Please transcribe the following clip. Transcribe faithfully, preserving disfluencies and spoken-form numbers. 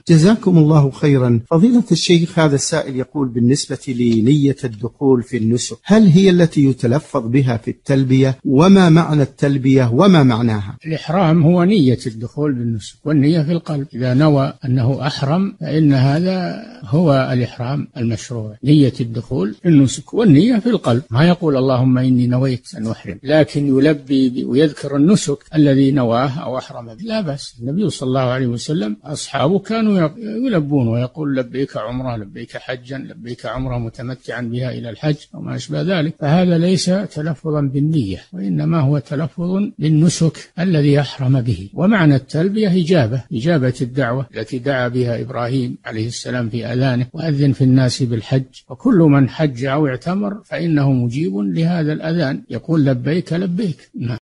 جزاكم الله خيرا. فضيلة الشيخ، هذا السائل يقول بالنسبة لنية الدخول في النسك، هل هي التي يتلفظ بها في التلبية؟ وما معنى التلبية وما معناها؟ الإحرام هو نية الدخول بالنسك، والنية في القلب. إذا نوى أنه أحرم فإن هذا هو الإحرام المشروع، نية الدخول في النسك، والنية في القلب. ما يقول اللهم إني نويت أن أحرم، لكن يلبي ويذكر النسك الذي نواه أو أحرم به، لا بأس. النبي صلى الله عليه وسلم أصحابه كانوا يلبون ويقول لبيك عمرة، لبيك حجا، لبيك عمرة متمتعا بها إلى الحج وما أشبه ذلك. فهذا ليس تلفظا بالنية، وإنما هو تلفظ بالنسك الذي أحرم به. ومعنى التلبية إجابة إجابة الدعوة التي دعا بها إبراهيم عليه السلام في أذانه: وأذن في الناس بالحج، وكل من حج أو اعتمر فإنه مجيب لهذا الأذان، يقول لبيك لبيك.